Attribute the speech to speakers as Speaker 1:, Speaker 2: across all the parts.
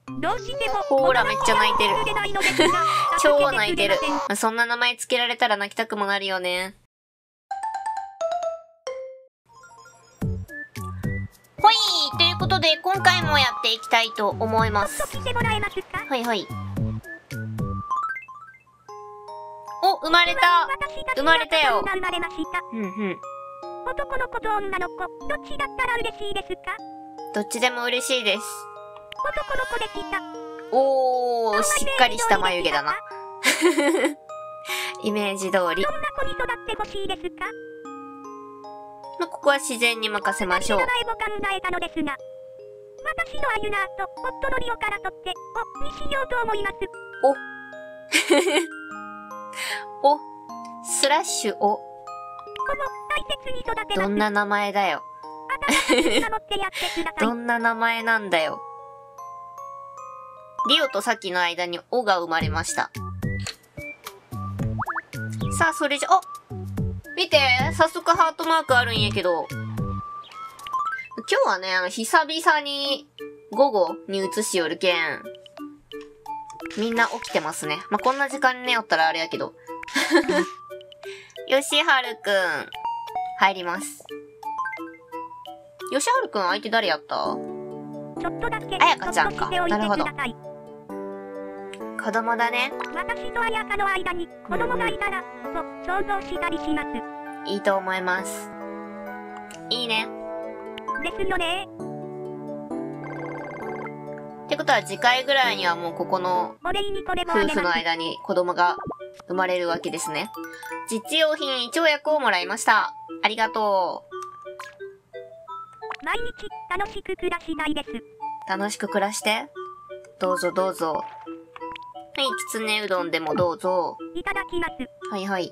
Speaker 1: どうしても
Speaker 2: ほらめっちゃ泣いてる
Speaker 1: 出ないのですが
Speaker 2: 超泣いてる
Speaker 1: 助けくれません。
Speaker 2: そんな名前つけられたら泣きたくもなるよね。ほい、ということで今回もやっていきたいと思います。
Speaker 1: 来てもらえますか？
Speaker 2: はいはい。お、生まれた。生まれたよ。
Speaker 1: 生まれました。
Speaker 2: うんうん。
Speaker 1: 男の子と女の子、どっちだったら嬉しいですか？
Speaker 2: どっちでも嬉しいです。
Speaker 1: 男の子でした。
Speaker 2: おー、しっかりした眉毛だな。イメージ通り。
Speaker 1: どんな子に育ってほしいですか？
Speaker 2: まあ、ここは自然に任せましょう。
Speaker 1: 名前も考えたのですが、私のアユナーと夫のリオから取って「お」にしようと思います。
Speaker 2: お、スラッシュお。
Speaker 1: この大切に育てます。
Speaker 2: どんな名前だよ。
Speaker 1: 頭を守ってやってください。
Speaker 2: どんな名前なんだよ。リオとサキの間にオが生まれました。さあ、それじゃ、あ、見て、早速ハートマークあるんやけど。今日はね、久々に午後に移しよるけん。みんな起きてますね。まあ、こんな時間に寝よったらあれやけど。よしはるくん、入ります。よしはるくん相手誰やった？
Speaker 1: ちょっとだけ
Speaker 2: あやかちゃんか。
Speaker 1: そっとしておいて
Speaker 2: なるほど
Speaker 1: ください。
Speaker 2: 子供だね。
Speaker 1: 私とあやかの間に子供がいたら、と想像したりします。
Speaker 2: いいと思います。いいね。
Speaker 1: ですよね。
Speaker 2: ってことは次回ぐらいにはもうここの
Speaker 1: お礼にこれもあげます。
Speaker 2: 夫婦の間に子供が生まれるわけですね。実用品1役をもらいました。ありがと
Speaker 1: 毎日楽しく暮らしたいです。
Speaker 2: う。楽しく暮らして。どうぞどうぞ。はい、きつねうどんでもどうぞ。
Speaker 1: いただきます。
Speaker 2: はいはい。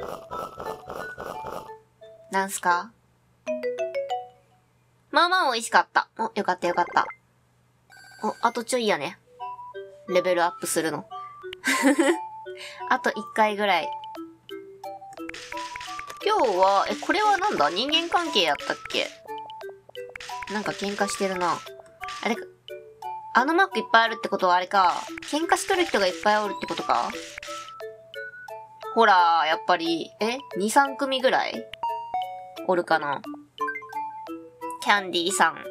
Speaker 2: なんすか？まあまあ美味しかった。お、よかったよかった。お、あとちょいやね。レベルアップするの。あと1回ぐらい。今日は、これはなんだ？人間関係やったっけ？なんか喧嘩してるな。あれか、あのマークいっぱいあるってことはあれか。喧嘩しとる人がいっぱいおるってことか？ほら、やっぱり、2、3組ぐらいおるかな。キャンディーさん。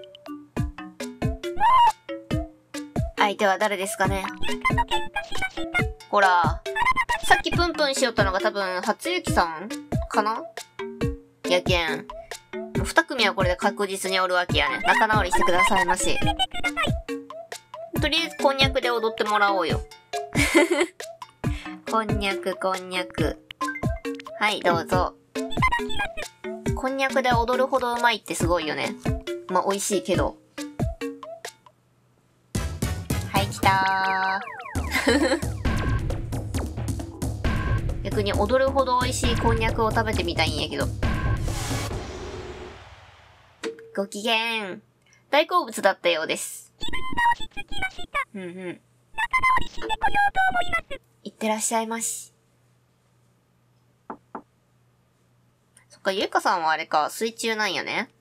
Speaker 2: 相手は誰ですかね？ほら、さっきプンプンしよったのが多分、初雪さんかな？やけん。2組はこれで確実におるわけやね。仲直りしてくださいまし。とりあえず、こんにゃくで踊ってもらおうよ。こんにゃく、こんにゃく。はい、どうぞ。こんにゃくで踊るほどうまいってすごいよね。まあ、美味しいけど。はい、来たー。逆に踊るほど美味しいこんにゃくを食べてみたいんやけど。ご機嫌。大好物だったようです。うんうん。いってらっしゃいまし。そっか、ゆうかさんはあれか、水中なんやね。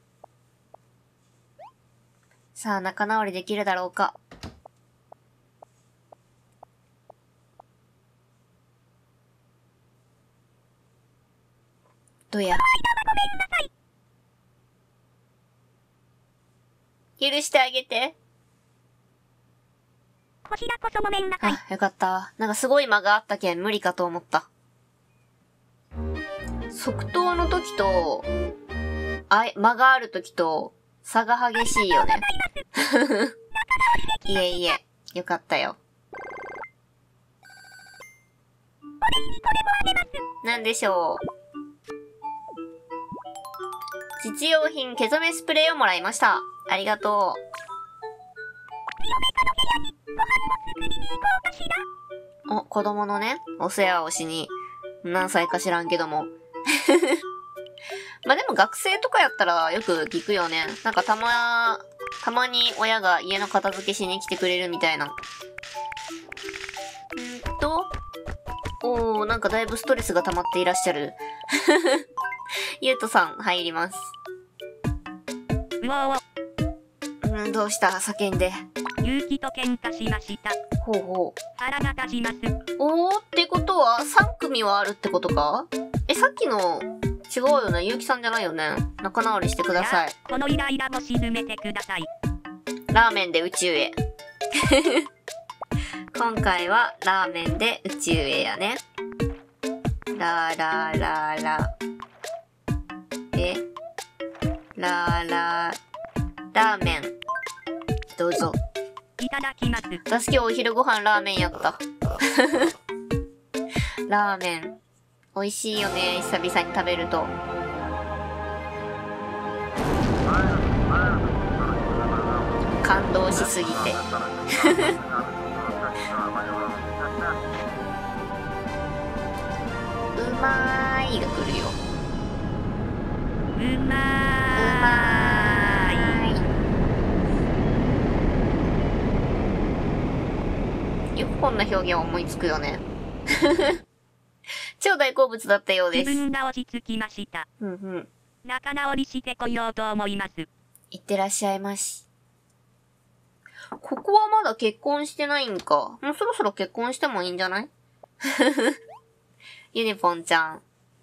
Speaker 2: さあ、仲直りできるだろうか。どや。許してあげて。
Speaker 1: こちらこそごめんなさい。
Speaker 2: あ、よかった。なんかすごい間があったけん無理かと思った。即答の時と、間がある時と、差が激しいよね。いえいえ、よかったよ。なんでしょう。実用品毛染めスプレーをもらいました。ありがとう。お、子供のね、お世話をしに、何歳か知らんけども。まあでも学生とかやったらよく聞くよね。なんかたまに親が家の片付けしに来てくれるみたいな。なんかだいぶストレスが溜まっていらっしゃる。ゆうとさん、入ります。どうした？叫んで。
Speaker 1: 勇気と喧嘩しました。
Speaker 2: ほうほう。
Speaker 1: 腹が立ちます。
Speaker 2: おーってことは3組はあるってことか？さっきの違うよね。ゆうきさんじゃないよね。仲直りしてください。
Speaker 1: このイライラも沈めてください。
Speaker 2: ラーメンで宇宙へ。今回はラーメンで宇宙へやね。ラーラーラーララーラーラーメンどうぞ。
Speaker 1: いただきます。
Speaker 2: 私今日お昼ご飯ラーメンやった。ラーメン美味しいよね。久々に食べると。感動しすぎて。うまーいが来るよ。
Speaker 1: うま
Speaker 2: ーい。よくこんな表現を思いつくよね。超大好物だったようです。
Speaker 1: 気分が落ち着きました。仲直りしてこようと思います。
Speaker 2: いってらっしゃいまし。ここはまだ結婚してないんか。もうそろそろ結婚してもいいんじゃない？ユニポンちゃん。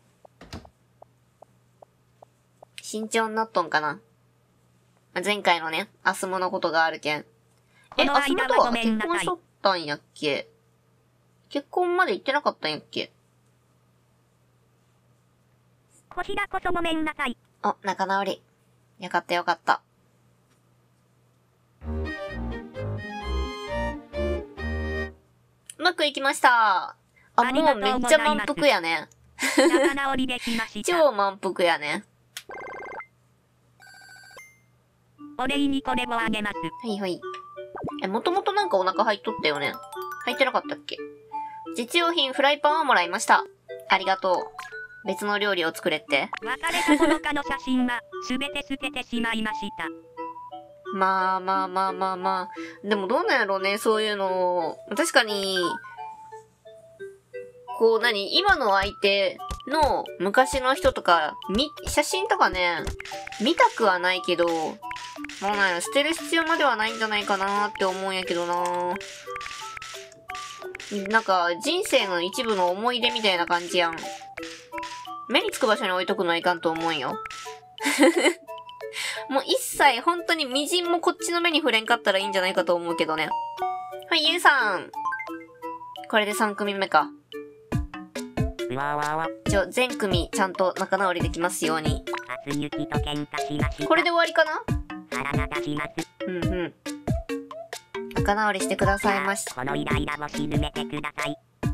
Speaker 2: 慎重になっとんかな。前回のね、アスモのことがあるけん。アスモとは結婚しとったんやっけ？結婚まで行ってなかったんやっけ？
Speaker 1: こちらこそごめんなさい。
Speaker 2: あ、仲直り。よかったよかった。うまくいきました。あ、もうめっちゃ満腹やね。
Speaker 1: 仲直りできました。
Speaker 2: 超満腹やね。
Speaker 1: お礼にこれをあげます。
Speaker 2: はいはい。もともとなんかお腹入っとったよね。入ってなかったっけ？実用品フライパンをもらいました。ありがとう。別の料理を作れって。
Speaker 1: 別れたほのかの写真は、すべて捨ててしまいました。
Speaker 2: まあ。でもどうなんやろうね、そういうの。確かに、こう今の相手の昔の人とか、写真とかね、見たくはないけど、もうなんや、捨てる必要まではないんじゃないかなって思うんやけどな。なんか、人生の一部の思い出みたいな感じやん。目につく場所に置いとくのはいかんと思うんよ。もう一切本当に微塵もこっちの目に触れんかったらいいんじゃないかと思うけどね。はい、ゆうさん。これで3組目か。全組ちゃんと仲直りできますように。これで終わりかな？仲直りしてくださいまし。
Speaker 1: このイライラを沈めてください。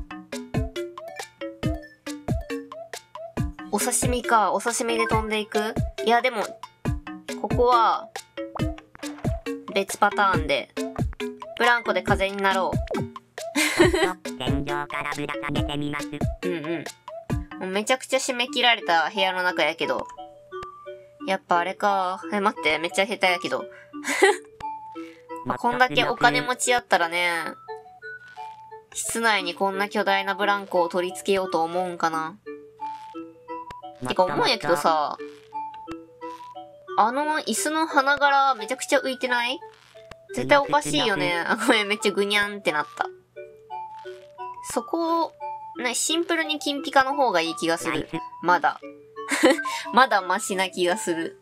Speaker 2: お刺身か。お刺身で飛んでいく？いやでも、ここは、別パターンで、ブランコで風になろう。
Speaker 1: 天井からぶら下げてみます。
Speaker 2: もうめちゃくちゃ締め切られた部屋の中やけど。やっぱあれか。待って、めっちゃ下手やけど。こんだけお金持ちやったらね、室内にこんな巨大なブランコを取り付けようと思うんかな。てか思うんやけどさ、あの椅子の花柄めちゃくちゃ浮いてない？絶対おかしいよね。あ、ごめん、めっちゃぐにゃんってなった。そこを、シンプルに金ピカの方がいい気がする。まだ。まだマシな気がする。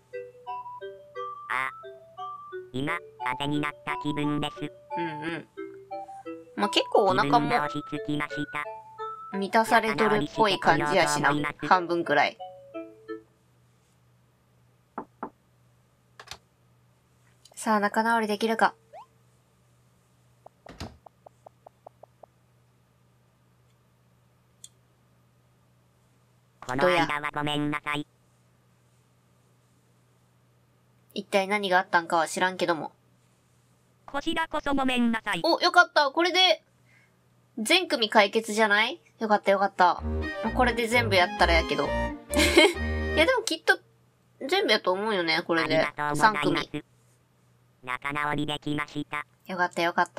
Speaker 1: 今、風になった気分です。
Speaker 2: まあ、結構お腹も満たされとるっぽい感じやしな。半分くらい。さあ、仲直りできるか。
Speaker 1: この間はごめんなさい。
Speaker 2: 一体何があったんかは知らんけども。
Speaker 1: こちらこそごめんなさい。
Speaker 2: お、よかった。これで、全組解決じゃない？よかったよかった。これで全部やったらやけど。いやでもきっと、全部やと思うよね、これで。3組。
Speaker 1: 仲直りできました。
Speaker 2: よかったよかった。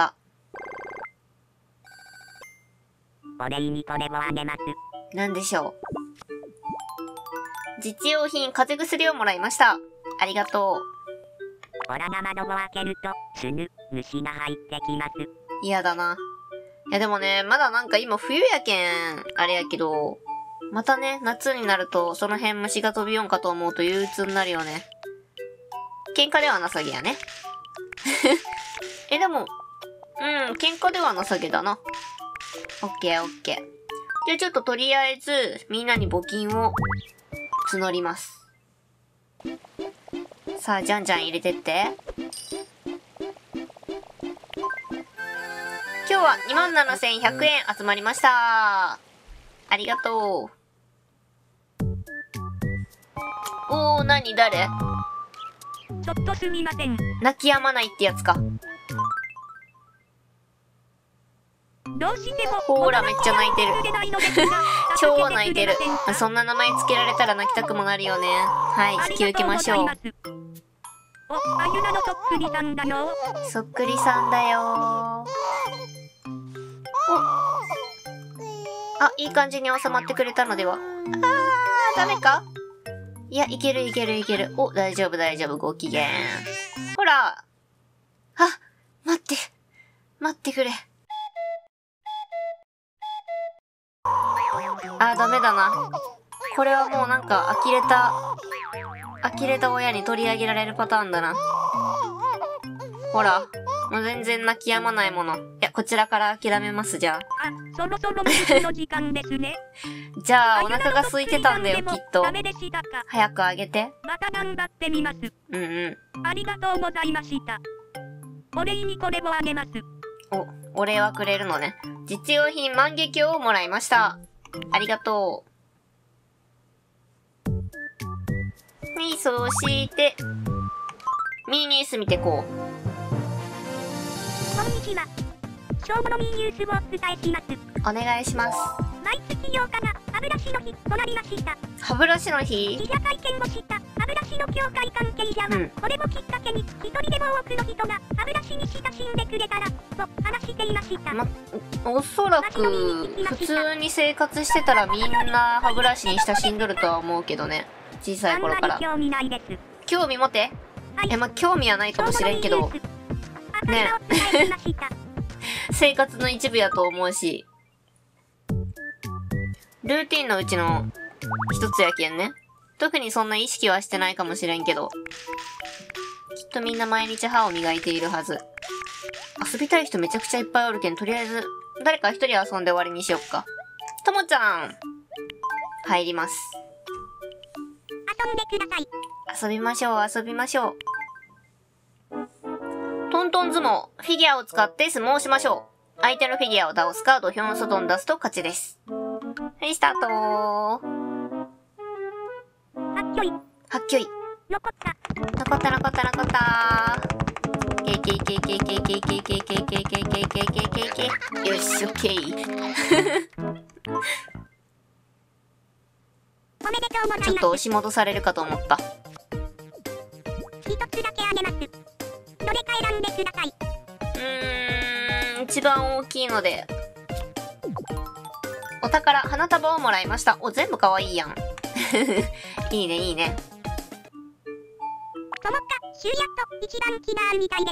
Speaker 1: お礼にこれをあげます。
Speaker 2: なんでしょう。実用品、風邪薬をもらいました。ありがと
Speaker 1: ほらな、窓を開けると、すぐ、虫が入ってきます。
Speaker 2: 嫌だな。いやでもね、まだなんか今冬やけん、あれやけど、またね、夏になると、その辺虫が飛びよんかと思うと憂鬱になるよね。喧嘩ではなさげやね。でも、喧嘩ではなさげだな。オッケーオッケー。じゃあちょっととりあえず、みんなに募金を募ります。さあ、じゃんじゃん入れてって。今日は27,100円集まりました。ありがとう。おー、なに誰？
Speaker 1: ちょっとすみません。
Speaker 2: 泣き止まないってやつか。
Speaker 1: どうしても、
Speaker 2: ほーら、めっちゃ泣いてる。超泣いてる。
Speaker 1: そ
Speaker 2: そんな名前つけられたら泣きたくもなるよね。はい、引き受けましょう。
Speaker 1: お、あゆなのそっくりさんだよ。
Speaker 2: そっくりさんだよ。あ、いい感じに収まってくれたのでは。ダメか？いや、いけるいけるいける。お、大丈夫大丈夫、ご機嫌。ほら。待ってくれ。ダメだな。これはもうなんか呆れた親に取り上げられるパターンだな。ほら、もう全然泣き止まないもの。いや、こちらから諦めます、じゃあ。
Speaker 1: そろそろ飯の時間ですね。
Speaker 2: じゃあ、お腹が空いてたんだよ、きっと。
Speaker 1: ダメでしたか。
Speaker 2: 早くあげて。
Speaker 1: また頑張ってみます。ありがとうございました。お礼にこれをあげます。
Speaker 2: お礼はくれるのね。実用品万華鏡をもらいました。ありがとう。そして、ミーニュース見てこう。
Speaker 1: こんにちは。正午のミーニュースをお伝えします。
Speaker 2: お願いします。
Speaker 1: 毎月8日が歯ブラシの日となりました。
Speaker 2: 歯ブラシの日？
Speaker 1: 記者会見をした歯ブラシの協会関係者は、これもきっかけに一人でも多くの人が歯ブラシに親しんでくれたらと話していました。
Speaker 2: おそらく普通に生活してたらみんな歯ブラシに親しんどるとは思うけどね。小さい頃から。
Speaker 1: 興味ないです。
Speaker 2: 興味持て。興味はないかもしれんけどね。生活の一部やと思うし、ルーティンのうちの一つやけんね。特にそんな意識はしてないかもしれんけど、きっとみんな毎日歯を磨いているはず。遊びたい人めちゃくちゃいっぱいおるけん、とりあえず誰か一人遊んで終わりにしよっか。ともちゃん入ります。
Speaker 1: 遊んでください。
Speaker 2: 遊びましょう遊びましょう。トントン相撲。フィギュアを使って相撲しましょう。相手のフィギュアを倒すか土俵の外に出すと勝ちです。はい、スタートー。
Speaker 1: はっきょい。
Speaker 2: はっきょい。
Speaker 1: 残った。
Speaker 2: けいけいけいけいけいけいけいけいけいけいけいけいけいけいけいけいけ。よし、オッケー。
Speaker 1: おめでとうございます。
Speaker 2: ちょっと押し戻されるかと思った。
Speaker 1: 一つだけあげます。どれか選んでください。
Speaker 2: 一番大きいので。お宝、花束をもらいました。全部かわいいやん。いいね、いいね。
Speaker 1: ともか、シューヤと一番気が合うみたいです。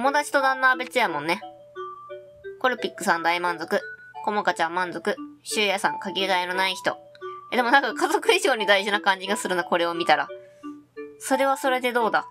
Speaker 2: 友達と旦那は別やもんね。コルピックさん大満足。こもかちゃん満足。シューヤさんかけがえのない人。でもなんか家族以上に大事な感じがするな、これを見たら。それはそれでどうだ。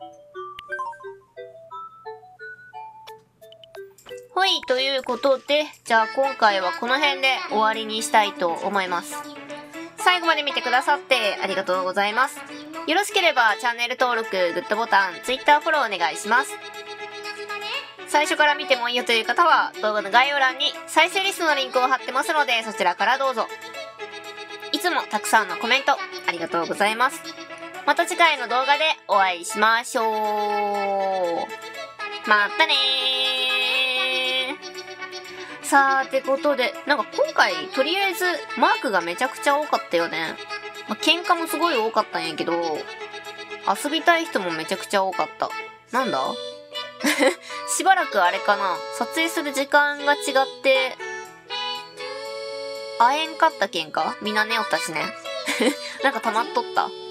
Speaker 2: はい、ということで、じゃあ今回はこの辺で終わりにしたいと思います。最後まで見てくださってありがとうございます。よろしければチャンネル登録、グッドボタン、Twitter フォローお願いします。最初から見てもいいよという方は動画の概要欄に再生リストのリンクを貼ってますのでそちらからどうぞ。いつもたくさんのコメントありがとうございます。また次回の動画でお会いしましょう。またねー。さあ、ってことで、なんか今回とりあえずマークがめちゃくちゃ多かったよね。喧嘩もすごい多かったんやけど、遊びたい人もめちゃくちゃ多かった。なんだしばらくあれかな、撮影する時間が違って会えんかったけんかみんな寝おったしね。なんか溜まっとった。